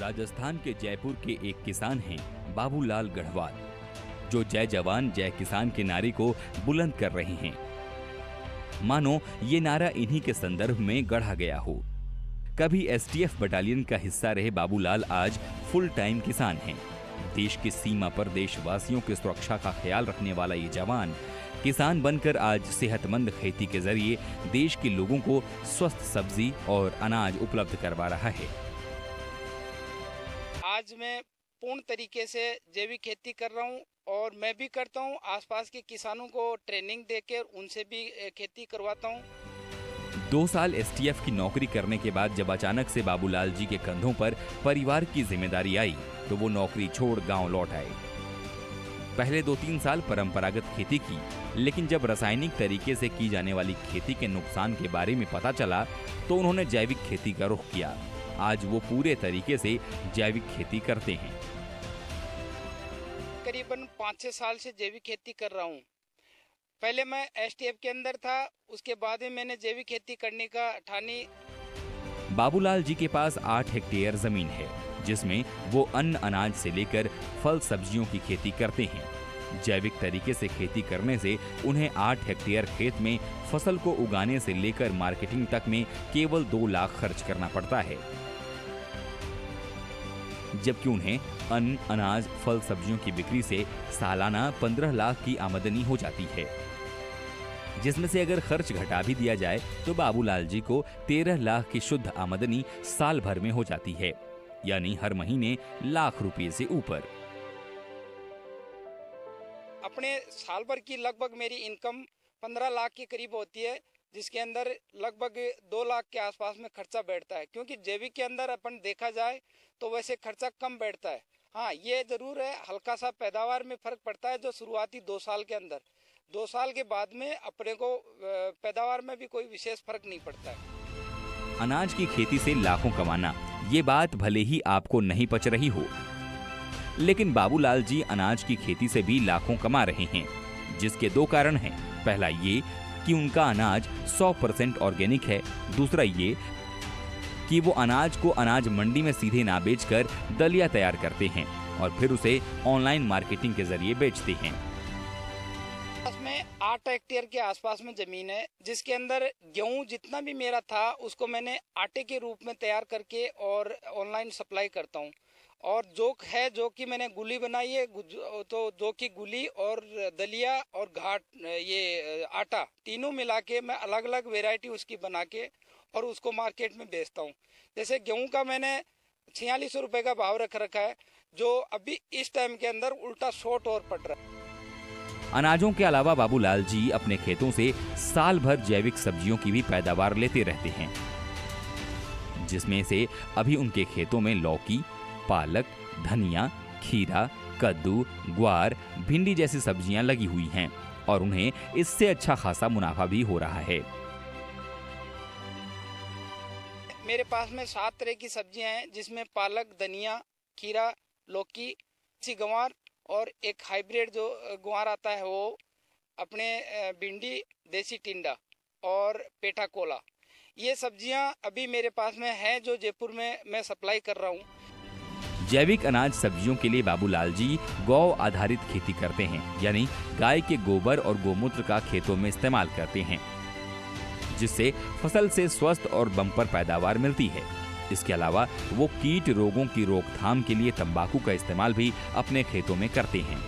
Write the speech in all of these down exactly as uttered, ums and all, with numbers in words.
राजस्थान के जयपुर के एक किसान हैं बाबूलाल गढ़वाल, जो जय जवान जय किसान के नारे को बुलंद कर रहे हैं। मानो ये नारा इन्हीं के संदर्भ में गढ़ा गया हो। कभी एस टी एफ बटालियन का हिस्सा रहे बाबूलाल आज फुल टाइम किसान हैं। देश की सीमा पर देशवासियों की सुरक्षा का ख्याल रखने वाला ये जवान किसान बनकर आज सेहतमंद खेती के जरिए देश के लोगों को स्वस्थ सब्जी और अनाज उपलब्ध करवा रहा है। आज मैं पूर्ण तरीके से जैविक खेती कर रहा हूं और मैं भी करता हूं। आसपास के किसानों को ट्रेनिंग देकर उनसे भी खेती करवाता हूं। दो साल एस टी एफ की नौकरी करने के बाद जब अचानक से बाबूलाल जी के कंधों पर परिवार की जिम्मेदारी आई तो वो नौकरी छोड़ गांव लौट आए। पहले दो तीन साल परंपरागत खेती की, लेकिन जब रासायनिक तरीके से की जाने वाली खेती के नुकसान के बारे में पता चला तो उन्होंने जैविक खेती का रुख किया। आज वो पूरे तरीके से जैविक खेती करते हैं। करीबन पाँच छह साल से जैविक खेती कर रहा हूँ। पहले मैं एस टी एफ के अंदर था, उसके बाद में मैंने जैविक खेती करने का ठानी। बाबूलाल जी के पास आठ हेक्टेयर जमीन है, जिसमें वो अन्न अनाज से लेकर फल सब्जियों की खेती करते हैं। जैविक तरीके से खेती करने से उन्हें आठ हेक्टेयर खेत में फसल को उगाने से लेकर मार्केटिंग तक में केवल दो लाख खर्च करना पड़ता है, जबकि उन्हें अन्न अनाज फल सब्जियों की बिक्री से सालाना पंद्रह लाख की आमदनी हो जाती है, जिसमें से अगर खर्च घटा भी दिया जाए तो बाबूलाल जी को तेरह लाख की शुद्ध आमदनी साल भर में हो जाती है, यानी हर महीने लाख रुपए से ऊपर। अपने साल भर की लगभग मेरी इनकम पंद्रह लाख के करीब होती है, जिसके अंदर लगभग दो लाख के आसपास में खर्चा बैठता है, क्योंकि जैविक के अंदर अपन देखा जाए तो वैसे खर्चा कम बैठता है। हाँ, ये जरूर है, हल्का सा पैदावार में फर्क पड़ता है। जो शुरुआती दो साल के अंदर, दो साल के बाद में अपने को पैदावार में भी कोई विशेष फर्क नहीं पड़ता है। अनाज की खेती से लाखों कमाना, ये बात भले ही आपको नहीं पच रही हो, लेकिन बाबूलाल जी अनाज की खेती से भी लाखों कमा रहे हैं, जिसके दो कारण हैं। पहला ये कि उनका अनाज सौ परसेंट ऑर्गेनिक है। दूसरा ये कि वो अनाज को अनाज मंडी में सीधे ना बेचकर दलिया तैयार करते हैं और फिर उसे ऑनलाइन मार्केटिंग के जरिए बेचते हैं। इसमें आठ हेक्टेयर के आसपास में जमीन है, जिसके अंदर गेहूं जितना भी मेरा था उसको मैंने आटे के रूप में तैयार करके और ऑनलाइन सप्लाई करता हूं। और जो है जो कि मैंने गुली बनाई है, तो जो कि गुली और दलिया और घाट ये आटा तीनों मिला के मैं अलग अलग वेराइटी उसकी बना के और उसको मार्केट में बेचता हूँ। जैसे गेहूं का मैंने छियालीस सौ रुपये का भाव रख रखा है, जो अभी इस टाइम के अंदर उल्टा शॉर्ट और पड़ रहा है। अनाजों के अलावा बाबूलाल जी अपने खेतों से साल भर जैविक सब्जियों की भी पैदावार लेते रहते हैं, जिसमें से अभी उनके खेतों में लौकी, पालक, धनिया, खीरा, कद्दू, ग्वार, भिंडी जैसी सब्जियां लगी हुई हैं और उन्हें इससे अच्छा खासा मुनाफा भी हो रहा है। मेरे पास में सात तरह की सब्जियां हैं, जिसमें पालक, धनिया, खीरा, लौकी, सी गंवार और एक हाइब्रिड जो ग्वार आता है वो, अपने भिंडी, देसी टिंडा और पेठा कोला। ये सब्जियां अभी मेरे पास में है, जो जयपुर में मैं सप्लाई कर रहा हूँ। जैविक अनाज सब्जियों के लिए बाबूलाल जी गौ आधारित खेती करते हैं, यानी गाय के गोबर और गोमूत्र का खेतों में इस्तेमाल करते हैं, जिससे फसल से स्वस्थ और बम्पर पैदावार मिलती है। इसके अलावा वो कीट रोगों की रोकथाम के लिए तंबाकू का इस्तेमाल भी अपने खेतों में करते हैं।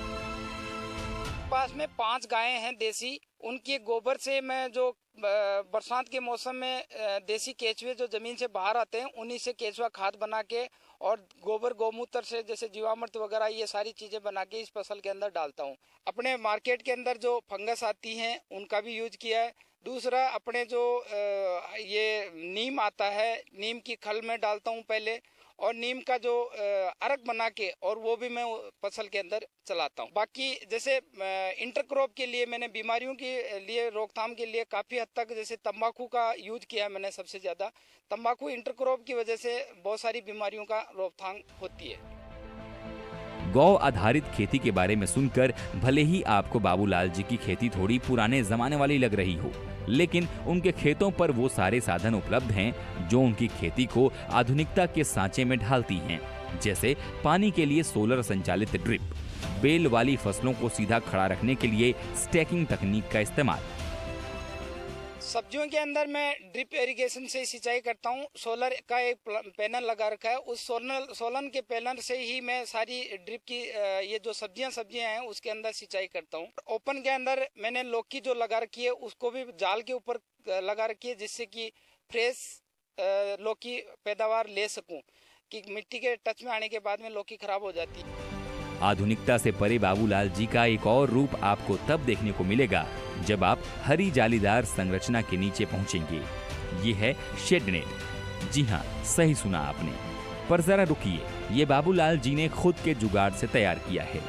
पास में पांच गायें हैं देसी, उनके गोबर से मैं जो बरसात के मौसम में देसी केचुए जो जमीन से बाहर आते हैं, उन्हीं से केचुआ खाद बना के और गोबर गोमूत्र से जैसे जीवामृत वगैरह ये सारी चीजें बना के इस फसल के अंदर डालता हूँ। अपने मार्केट के अंदर जो फंगस आती हैं उनका भी यूज किया है। दूसरा, अपने जो ये नीम आता है, नीम की खल में डालता हूँ पहले, और नीम का जो अर्क बना के और वो भी मैं फसल के अंदर चलाता हूँ। बाकी जैसे इंटरक्रॉप के लिए मैंने बीमारियों के लिए रोकथाम के लिए काफ़ी हद तक जैसे तंबाकू का यूज किया है मैंने सबसे ज़्यादा। तंबाकू इंटरक्रॉप की वजह से बहुत सारी बीमारियों का रोकथाम होती है। गौ आधारित खेती के बारे में सुनकर भले ही आपको बाबूलाल जी की खेती थोड़ी पुराने जमाने वाली लग रही हो, लेकिन उनके खेतों पर वो सारे साधन उपलब्ध हैं जो उनकी खेती को आधुनिकता के सांचे में ढालती हैं, जैसे पानी के लिए सोलर संचालित ड्रिप, बेल वाली फसलों को सीधा खड़ा रखने के लिए स्टैकिंग तकनीक का इस्तेमाल। सब्जियों के अंदर मैं ड्रिप इरिगेशन से सिंचाई करता हूँ। सोलर का एक पैनल लगा रखा है, उस सोलर सोलन के पैनल से ही मैं सारी ड्रिप की ये जो सब्जियां सब्जियां हैं उसके अंदर सिंचाई करता हूँ। ओपन के अंदर मैंने लौकी जो लगा रखी है उसको भी जाल के ऊपर लगा रखी है, जिससे कि फ्रेश लौकी पैदावार ले सकूं, कि मिट्टी के टच में आने के बाद में लौकी खराब हो जाती है। आधुनिकता से परे बाबूलाल जी का एक और रूप आपको तब देखने को मिलेगा जब आप हरी जालीदार संरचना के नीचे पहुंचेंगे। ये है शेड नेट। जी हाँ, सही सुना आपने। पर जरा रुकिए, ये बाबूलाल जी ने खुद के जुगाड़ से तैयार किया है।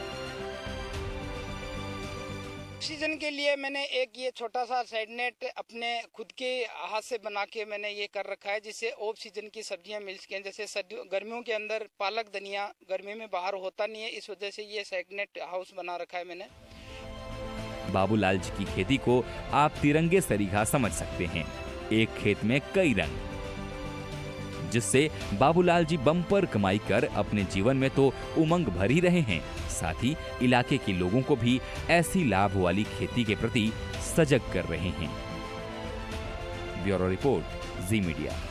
ऑक्सीजन के लिए मैंने एक ये छोटा सा शेड नेट अपने खुद के हाथ से बना के मैंने ये कर रखा है, जिससे ऑफ सीजन की सब्जियां मिल सकें। जैसे सर्दियों गर्मियों के अंदर पालक धनिया गर्मी में बाहर होता नहीं है, इस वजह से ये शेड नेट हाउस बना रखा है मैंने। बाबूलाल जी की खेती को आप तिरंगे सरीखा समझ सकते हैं, एक खेत में कई रंग, जिससे बाबूलाल जी बम्पर कमाई कर अपने जीवन में तो उमंग भर ही रहे हैं, साथ ही इलाके के लोगों को भी ऐसी लाभ वाली खेती के प्रति सजग कर रहे हैं। Bureau report, Zee media.